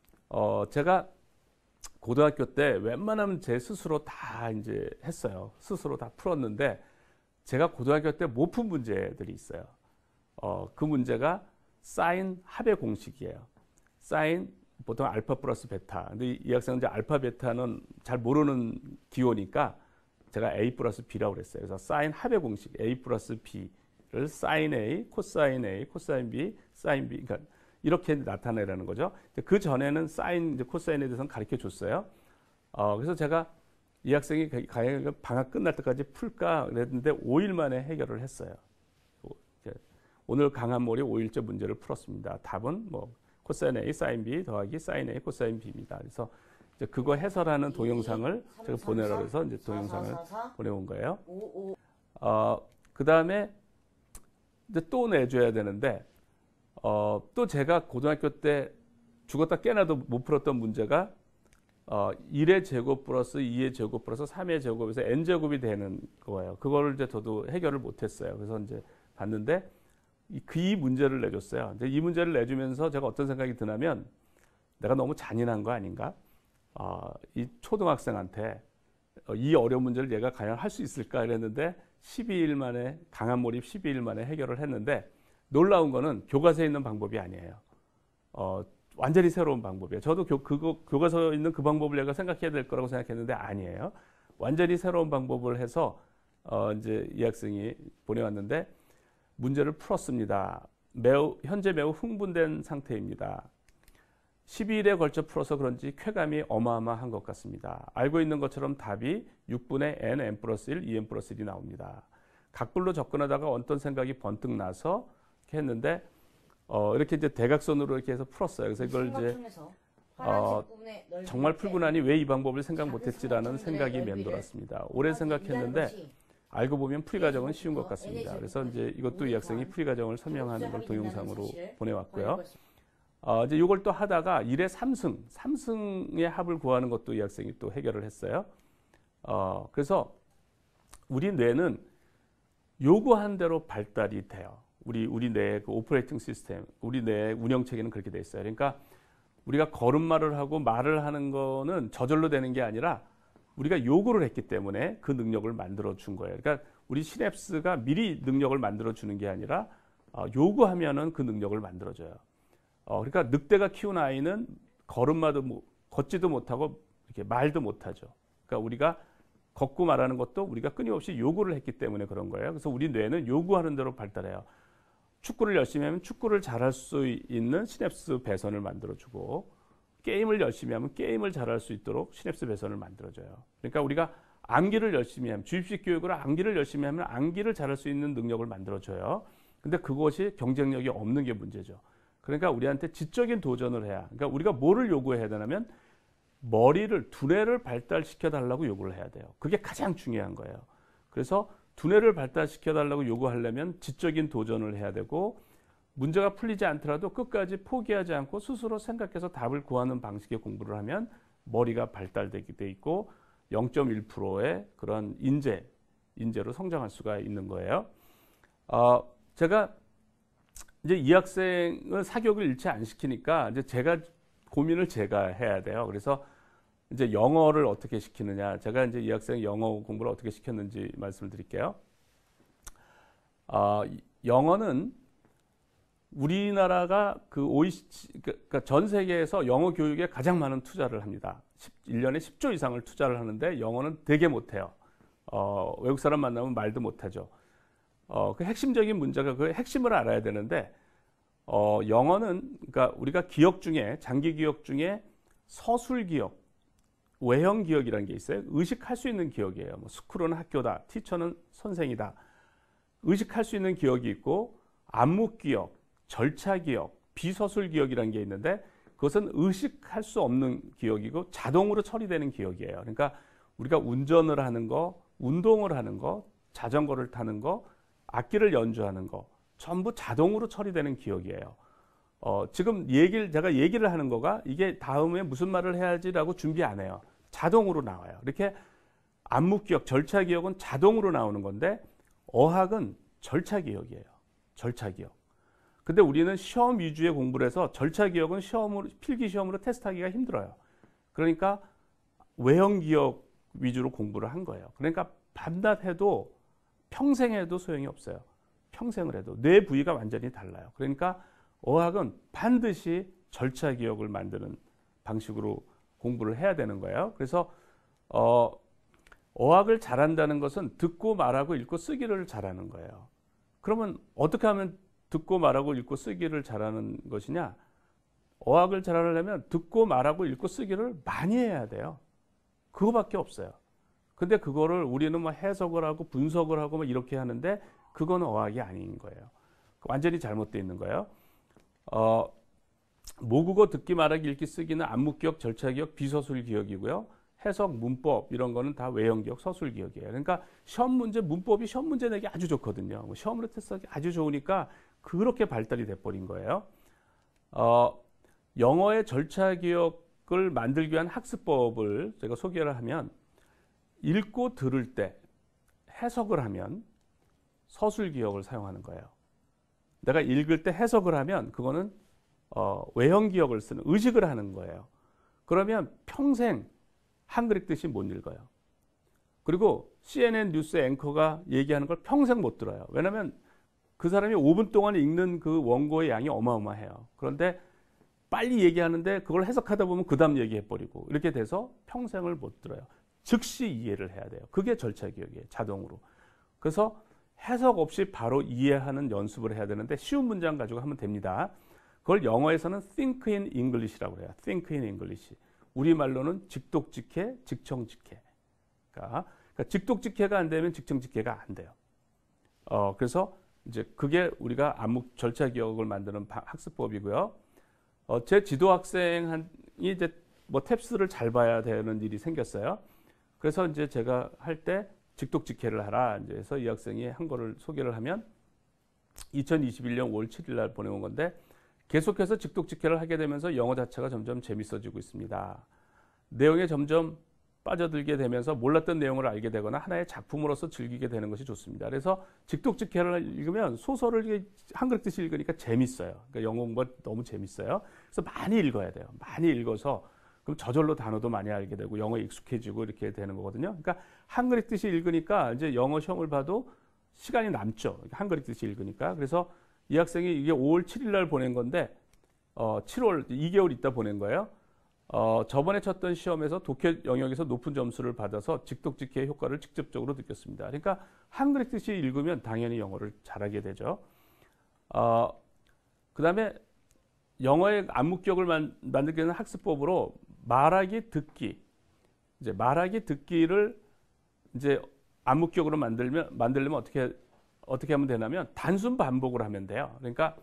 제가 고등학교 때 웬만하면 제 스스로 다 이제 했어요. 스스로 다 풀었는데 제가 고등학교 때 못 푼 문제들이 있어요. 그 문제가 사인 합의 공식이에요. 사인 보통 알파 플러스 베타. 근데 이 학생은 이제 알파 베타는 잘 모르는 기호니까 제가 A 플러스 B라고 그랬어요. 그래서 사인 합의 공식 A 플러스 B를 사인 A, 코사인 B, 사인 B. 그러니까 이렇게 나타내라는 거죠. 그 전에는 사인, 코사인에 대해서는 가르쳐 줬어요. 그래서 제가 이 학생이 방학 끝날 때까지 풀까 그랬는데 5일 만에 해결을 했어요. 오늘 강한 몰입 5일째 문제를 풀었습니다. 답은 뭐 코사인 A, 사인 B 더하기 사인 A, 코사인 B입니다. 그래서 이제 그거 해설하는 동영상을 제가 보내라고 해서 이제 동영상을 보내온 거예요. 그 다음에 이제 또 내줘야 되는데 또 제가 고등학교 때 죽었다 깨나도 못 풀었던 문제가 1의 제곱 플러스 2의 제곱 플러스 3의 제곱에서 n제곱이 되는 거예요. 그거를 이제 저도 해결을 못했어요. 그래서 이제 봤는데 이 문제를 내줬어요. 이제 이 문제를 내주면서 제가 어떤 생각이 드냐면 내가 너무 잔인한 거 아닌가? 이 초등학생한테 이 어려운 문제를 얘가 과연 할 수 있을까 이랬는데 12일 만에 강한 몰입 12일 만에 해결을 했는데 놀라운 거는 교과서에 있는 방법이 아니에요. 완전히 새로운 방법이에요. 저도 교과서에 있는 그 방법을 내가 생각해야 될 거라고 생각했는데 아니에요. 완전히 새로운 방법을 해서 이제 이 학생이 보내왔는데 문제를 풀었습니다. 현재 매우 흥분된 상태입니다. 12일에 걸쳐 풀어서 그런지 쾌감이 어마어마한 것 같습니다. 알고 있는 것처럼 답이 6분의 n 플러스 1, 2n 플러스 1이 나옵니다. 각불로 접근하다가 어떤 생각이 번뜩 나서 이렇게 했는데 이렇게 이제 대각선으로 이렇게 해서 풀었어요. 그래서 이걸 이제 정말 풀고 나니 왜 이 방법을 생각 못했지라는 생각이 맴돌았습니다. 오래 생각했는데 알고 보면 풀이 과정은 쉬운 것 같습니다. 그래서 이제 이것도 이 학생이 풀이 과정을 설명하는 걸 동영상으로 보내왔고요. 이제 이걸 또 하다가 1의 3승의 합을 구하는 것도 이 학생이 또 해결을 했어요. 그래서 우리 뇌는 요구한 대로 발달이 돼요. 우리 뇌의 그 오퍼레이팅 시스템, 우리 뇌의 운영 체계는 그렇게 돼 있어요. 그러니까 우리가 걸음마를 하고 말을 하는 거는 저절로 되는 게 아니라 우리가 요구를 했기 때문에 그 능력을 만들어 준 거예요. 그러니까 우리 시냅스가 미리 능력을 만들어 주는 게 아니라 요구하면은 그 능력을 만들어 줘요. 그러니까 늑대가 키운 아이는 걷지도 못하고 이렇게 말도 못하죠. 그러니까 우리가 걷고 말하는 것도 우리가 끊임없이 요구를 했기 때문에 그런 거예요. 그래서 우리 뇌는 요구하는 대로 발달해요. 축구를 열심히 하면 축구를 잘할 수 있는 시냅스 배선을 만들어주고 게임을 열심히 하면 게임을 잘할 수 있도록 시냅스 배선을 만들어줘요. 그러니까 우리가 암기를 열심히 하면 주입식 교육으로 암기를 열심히 하면 암기를 잘할 수 있는 능력을 만들어줘요. 근데 그것이 경쟁력이 없는 게 문제죠. 그러니까 우리한테 지적인 도전을 해야. 그러니까 우리가 뭐를 요구해야 되냐면 두뇌를 발달시켜 달라고 요구를 해야 돼요. 그게 가장 중요한 거예요. 그래서 두뇌를 발달시켜 달라고 요구하려면 지적인 도전을 해야 되고 문제가 풀리지 않더라도 끝까지 포기하지 않고 스스로 생각해서 답을 구하는 방식의 공부를 하면 머리가 발달되게 돼 있고 0.1%의 그런 인재로 성장할 수가 있는 거예요. 제가 이제 이 학생을 사교육을 일체 안 시키니까 이제 고민을 제가 해야 돼요. 그래서 이제 영어를 어떻게 시키느냐. 제가 이제 이 학생 영어 공부를 어떻게 시켰는지 말씀을 드릴게요. 영어는 우리나라가 그 OECD, 그러니까 전 세계에서 영어 교육에 가장 많은 투자를 합니다. 1년에 10조 이상을 투자를 하는데 영어는 되게 못해요. 외국 사람 만나면 말도 못하죠. 그 핵심적인 문제가 그 핵심을 알아야 되는데, 영어는, 그러니까 우리가 기억 중에, 장기 기억 중에 서술 기억, 외형 기억이라는 게 있어요. 의식할 수 있는 기억이에요. 뭐 스쿨은 학교다, 티처는 선생이다. 의식할 수 있는 기억이 있고, 암묵 기억, 절차 기억, 비서술 기억이라는 게 있는데, 그것은 의식할 수 없는 기억이고 자동으로 처리되는 기억이에요. 그러니까 우리가 운전을 하는 거, 운동을 하는 거, 자전거를 타는 거, 악기를 연주하는 거 전부 자동으로 처리되는 기억이에요. 지금 제가 얘기를 하는 거가 이게 다음에 무슨 말을 해야지라고 준비 안 해요. 자동으로 나와요. 이렇게 암묵 기억, 절차 기억은 자동으로 나오는 건데, 어학은 절차 기억이에요. 절차 기억. 근데 우리는 시험 위주의 공부를 해서 절차 기억은 필기 시험으로 테스트하기가 힘들어요. 그러니까 외형 기억 위주로 공부를 한 거예요. 그러니까 밤낮 해도 평생 해도 소용이 없어요. 평생을 해도 뇌 부위가 완전히 달라요. 그러니까 어학은 반드시 절차 기억을 만드는 방식으로 공부를 해야 되는 거예요. 그래서 어학을 잘한다는 것은 듣고 말하고 읽고 쓰기를 잘하는 거예요. 그러면 어떻게 하면 듣고 말하고 읽고 쓰기를 잘하는 것이냐? 어학을 잘하려면 듣고 말하고 읽고 쓰기를 많이 해야 돼요. 그거밖에 없어요. 근데 그거를 우리는 뭐 해석을 하고 분석을 하고 뭐 이렇게 하는데, 그건 어학이 아닌 거예요. 완전히 잘못되어 있는 거예요. 모국어 듣기 말하기 읽기 쓰기는 암묵기억, 절차기억, 비서술 기억이고요. 해석, 문법 이런 거는 다 외형기억, 서술 기억이에요. 그러니까 시험 문제, 문법이 시험 문제 내기 아주 좋거든요. 시험으로 테스트하기 아주 좋으니까 그렇게 발달이 돼버린 거예요. 영어의 절차 기억을 만들기 위한 학습법을 제가 소개를 하면, 읽고 들을 때 해석을 하면 서술 기억을 사용하는 거예요. 내가 읽을 때 해석을 하면 그거는 외형 기억을 쓰는, 의식을 하는 거예요. 그러면 평생 한글 읽듯이 못 읽어요. 그리고 CNN 뉴스 앵커가 얘기하는 걸 평생 못 들어요. 왜냐하면 그 사람이 5분 동안 읽는 그 원고의 양이 어마어마해요. 그런데 빨리 얘기하는데 그걸 해석하다 보면 그 다음 얘기해버리고 이렇게 돼서 평생을 못 들어요. 즉시 이해를 해야 돼요. 그게 절차 기억이에요. 자동으로. 그래서 해석 없이 바로 이해하는 연습을 해야 되는데, 쉬운 문장 가지고 하면 됩니다. 그걸 영어에서는 think in English라고 해요. think in English. 우리말로는 직독직해, 직청직해. 그러니까 직독직해가 안 되면 직청직해가 안 돼요. 그래서 이제 그게 우리가 암묵 절차 기억을 만드는 학습법이고요. 제 지도 학생이 이제 뭐 탭스를 잘 봐야 되는 일이 생겼어요. 그래서 이제 제가 할 때 직독직해를 하라 이제 해서 이 학생이 한 거를 소개를 하면 2021년 5월 7일 날 보내온 건데, 계속해서 직독직해를 하게 되면서 영어 자체가 점점 재밌어지고 있습니다. 내용에 점점 빠져들게 되면서 몰랐던 내용을 알게 되거나 하나의 작품으로서 즐기게 되는 것이 좋습니다. 그래서 직독직해를 읽으면 소설을 한글 뜻이 읽으니까 재밌어요. 그러니까 영어 공부가 너무 재밌어요. 그래서 많이 읽어야 돼요. 많이 읽어서 그럼 저절로 단어도 많이 알게 되고 영어에 익숙해지고 이렇게 되는 거거든요. 그러니까 한글 뜻이 읽으니까 이제 영어 시험을 봐도 시간이 남죠. 한글 뜻이 읽으니까. 그래서 이 학생이 이게 5월 7일 날 보낸 건데 7월 2개월 있다 보낸 거예요. 저번에 쳤던 시험에서 독해 영역에서 높은 점수를 받아서 직독직해의 효과를 직접적으로 느꼈습니다. 그러니까 한글 뜻이 읽으면 당연히 영어를 잘하게 되죠. 그 다음에 영어의 암묵기억을 만들게 하는 학습법으로 말하기, 듣기. 이제 말하기, 듣기를 이제 암묵기억으로 만들려면 어떻게 하면 되냐면 단순 반복을 하면 돼요. 그러니까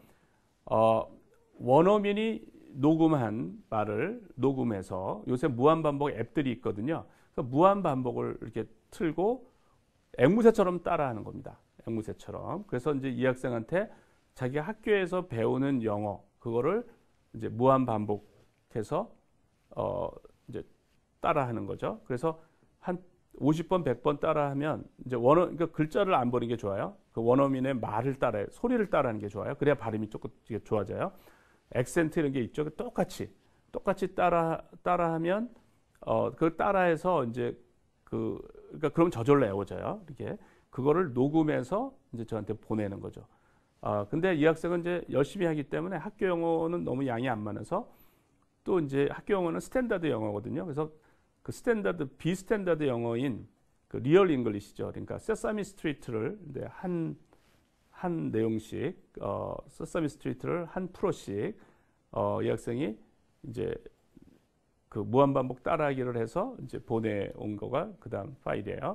원어민이 녹음한 말을 녹음해서, 요새 무한반복 앱들이 있거든요. 그래서 무한반복을 이렇게 틀고 앵무새처럼 따라하는 겁니다. 앵무새처럼. 그래서 이제 이 학생한테 자기가 학교에서 배우는 영어, 그거를 이제 무한반복해서 이제 따라하는 거죠. 그래서 한 50번, 100번 따라하면 이제 그러니까 글자를 안 보는 게 좋아요. 그 원어민의 말을 따라해, 소리를 따라하는 게 좋아요. 그래야 발음이 조금 좋아져요. 액센트 이런 게 있죠. 똑같이 따라하면 그걸 따라해서 이제 그러니까 그럼 저절로 외워져요. 이렇게 그거를 녹음해서 이제 저한테 보내는 거죠. 근데 이 학생은 이제 열심히 하기 때문에 학교 영어는 너무 양이 안 많아서 또 이제 학교 영어는 스탠다드 영어거든요. 그래서 그 비스탠다드 영어인 그 리얼 잉글리시죠. 그러니까 세사미 스트리트를 이제 한 내용씩, 세사미 스트리트를 한 프로씩, 이 학생이 이제 그 무한반복 따라하기를 해서 이제 보내온 거가 그 다음 파일이에요.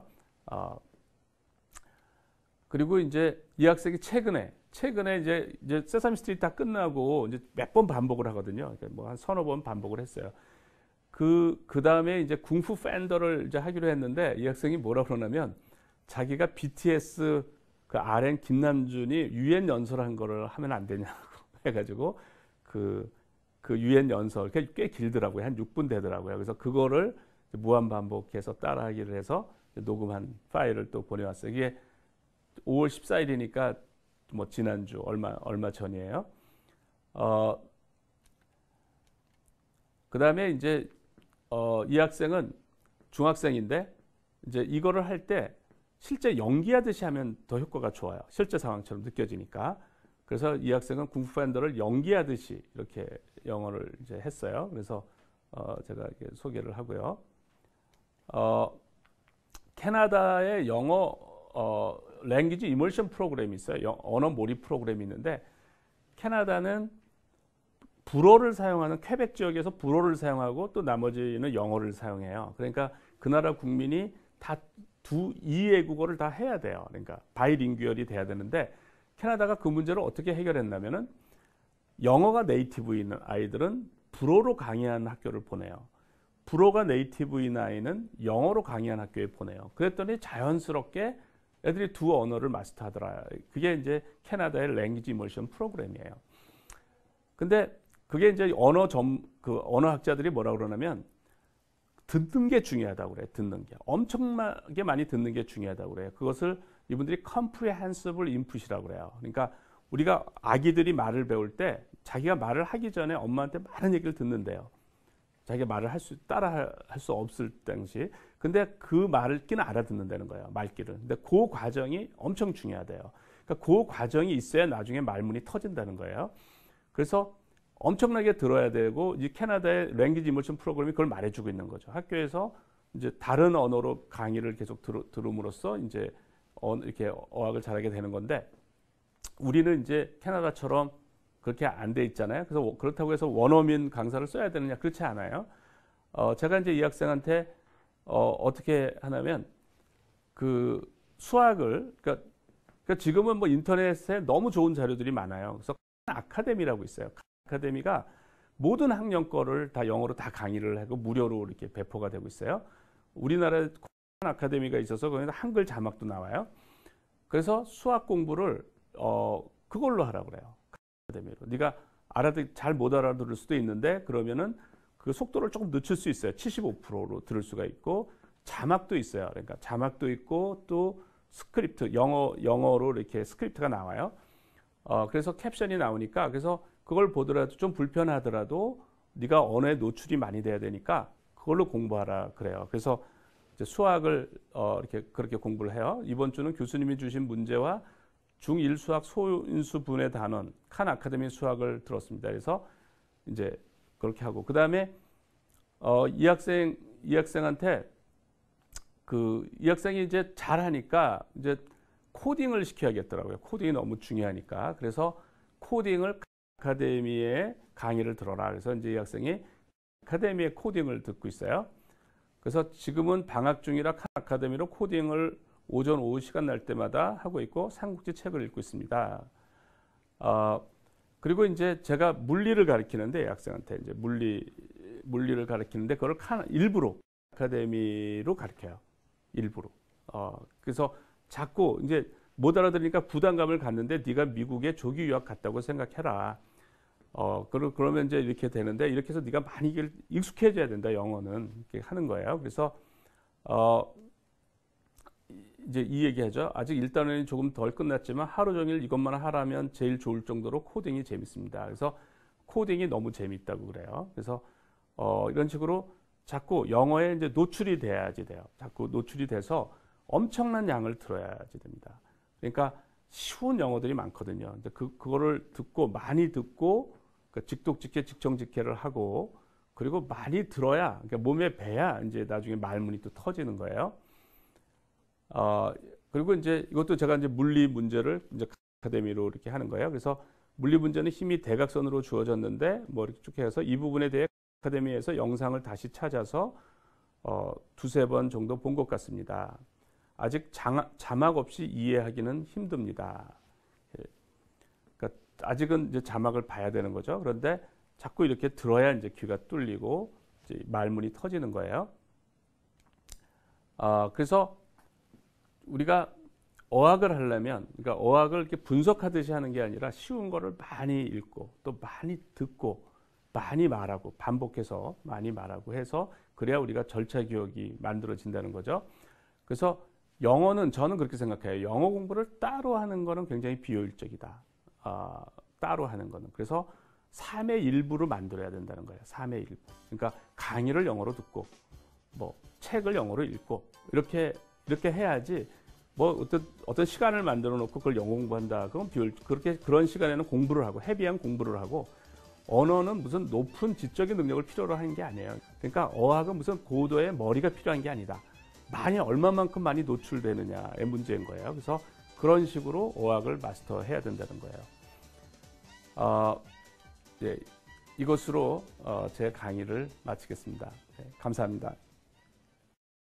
그리고 이제 이 학생이 최근에 이제 세사미 스트리트 다 끝나고 이제 몇 번 반복을 하거든요. 그러니까 뭐 한 서너 번 반복을 했어요. 그 다음에 이제 궁푸 팬더를 이제 하기로 했는데 이 학생이 뭐라 그러냐면 자기가 BTS 그 RM 김남준이 유엔 연설한 거를 하면 안 되냐고 해가지고 그 유엔 연설 꽤 길더라고요. 한 6분 되더라고요. 그래서 그거를 무한 반복해서 따라하기를 해서 녹음한 파일을 또 보내왔어요. 이게 5월 14일이니까 뭐 지난주 얼마 전이에요. 그 다음에 이제 이 학생은 중학생인데 이제 이거를 할 때 실제 연기하듯이 하면 더 효과가 좋아요. 실제 상황처럼 느껴지니까. 그래서 이 학생은 궁푸 팬더를 연기하듯이 이렇게 영어를 이제 했어요. 그래서 제가 이렇게 소개를 하고요. 캐나다의 영어 랭귀지 이머션 프로그램이 있어요. 언어 몰입 프로그램이 있는데 캐나다는 불어를 사용하는 퀘벡 지역에서 불어를 사용하고 또 나머지는 영어를 사용해요. 그러니까 그 나라 국민이 다 이 외국어를 다 해야 돼요. 그러니까 바이링구얼이 돼야 되는데 캐나다가 그 문제를 어떻게 해결했냐면은 영어가 네이티브인 아이들은 불어로 강의하는 학교를 보내요. 불어가 네이티브인 아이는 영어로 강의하는 학교에 보내요. 그랬더니 자연스럽게 애들이 두 언어를 마스터하더라. 그게 이제 캐나다의 랭귀지 이머션 프로그램이에요. 근데 그게 이제 언어학자들이 뭐라 그러냐면 듣는 게 중요하다고 그래요. 듣는 게. 엄청나게 많이 듣는 게 중요하다고 그래요. 그것을 이분들이 comprehensible input이라고 그래요. 그러니까 우리가 아기들이 말을 배울 때 자기가 말을 하기 전에 엄마한테 많은 얘기를 듣는데요. 자기가 말을 따라 할 수 없을 당시. 근데 그 말을끼는 알아듣는다는 거예요. 말귀를. 근데 그 과정이 엄청 중요하대요. 그러니까 그 과정이 있어야 나중에 말문이 터진다는 거예요. 그래서 엄청나게 들어야 되고 이 캐나다의 랭귀지 이머션 프로그램이 그걸 말해주고 있는 거죠. 학교에서 이제 다른 언어로 강의를 계속 들음으로써 이제 이렇게 어학을 잘하게 되는 건데 우리는 이제 캐나다처럼 그렇게 안 돼 있잖아요. 그래서 그렇다고 해서 원어민 강사를 써야 되느냐 그렇지 않아요. 제가 이제 이 학생한테 어떻게 하냐면 그 수학을 그러니까 지금은 뭐 인터넷에 너무 좋은 자료들이 많아요. 그래서 아카데미라고 있어요. 아카데미가 모든 학년 거를 다 영어로 다 강의를 하고 무료로 이렇게 배포가 되고 있어요. 우리나라에 아카데미가 있어서 거기다 한글 자막도 나와요. 그래서 수학 공부를 그걸로 하라고 그래요. 아카데미로. 네가 잘 못 알아들을 수도 있는데 그러면은 그 속도를 조금 늦출 수 있어요. 75%로 들을 수가 있고 자막도 있어요. 그러니까 자막도 있고 또 스크립트 영어로 이렇게 스크립트가 나와요. 그래서 캡션이 나오니까 그래서 그걸 보더라도 좀 불편하더라도 네가 언어에 노출이 많이 돼야 되니까 그걸로 공부하라 그래요. 그래서 이제 수학을 이렇게 그렇게 공부를 해요. 이번 주는 교수님이 주신 문제와 중1 수학 소인수 분해 단원 칸 아카데미 수학을 들었습니다. 그래서 이제 그렇게 하고 그 다음에 이 학생한테 이 학생이 이제 잘하니까 이제 코딩을 시켜야겠더라고요. 코딩이 너무 중요하니까. 그래서 코딩을 아카데미에 강의를 들어라. 그래서 이제 이 학생이 아카데미의 코딩을 듣고 있어요. 그래서 지금은 방학 중이라 아카데미로 코딩을 오전 오후 시간 날 때마다 하고 있고 삼국지 책을 읽고 있습니다. 그리고 이제 제가 물리를 가르치는데 학생한테 이제 물리를 가르치는데 그걸 일부러 아카데미로 가르쳐요. 일부러. 그래서 자꾸 이제 못 알아들으니까 부담감을 갖는데 네가 미국에 조기 유학 갔다고 생각해라. 그러면 이제 이렇게 되는데 이렇게 해서 네가 많이 익숙해져야 된다. 영어는 이렇게 하는 거예요. 그래서 이제 이 얘기하죠. 아직 1단원이 조금 덜 끝났지만 하루 종일 이것만 하라면 제일 좋을 정도로 코딩이 재밌습니다. 그래서 코딩이 너무 재밌다고 그래요. 그래서 이런 식으로 자꾸 영어에 이제 노출이 돼야지 돼요. 자꾸 노출이 돼서 엄청난 양을 들어야지 됩니다. 그러니까 쉬운 영어들이 많거든요. 근데 그거를 듣고 많이 듣고 직독직해, 직청직해를 하고 그리고 많이 들어야 그러니까 몸에 배야 이제 나중에 말문이 또 터지는 거예요. 그리고 이제 이것도 제가 이제 물리 문제를 이제 아카데미로 이렇게 하는 거예요. 그래서 물리 문제는 힘이 대각선으로 주어졌는데 뭐 이렇게 쭉 해서 이 부분에 대해 아카데미에서 영상을 다시 찾아서 두세 번 정도 본 것 같습니다. 아직 자막 없이 이해하기는 힘듭니다. 그러니까 아직은 이제 자막을 봐야 되는 거죠. 그런데 자꾸 이렇게 들어야 이제 귀가 뚫리고 이제 말문이 터지는 거예요. 그래서 우리가 어학을 하려면, 그러니까 어학을 이렇게 분석하듯이 하는 게 아니라 쉬운 거를 많이 읽고 또 많이 듣고 많이 말하고 반복해서 많이 말하고 해서 그래야 우리가 절차 기억이 만들어진다는 거죠. 그래서 영어는 저는 그렇게 생각해요. 영어 공부를 따로 하는 거는 굉장히 비효율적이다. 따로 하는 거는. 그래서 3의 일부로 만들어야 된다는 거예요. 3의 일부. 그러니까 강의를 영어로 듣고 뭐 책을 영어로 읽고 이렇게 해야지 뭐 어떤 시간을 만들어 놓고 그걸 영어 공부한다. 그건 그런 시간에는 공부를 하고 헤비한 공부를 하고 언어는 무슨 높은 지적인 능력을 필요로 하는 게 아니에요. 그러니까 어학은 무슨 고도의 머리가 필요한 게 아니다. 얼마만큼 많이 노출되느냐의 문제인 거예요. 그래서 그런 식으로 어학을 마스터해야 된다는 거예요. 네, 이것으로 제 강의를 마치겠습니다. 네, 감사합니다.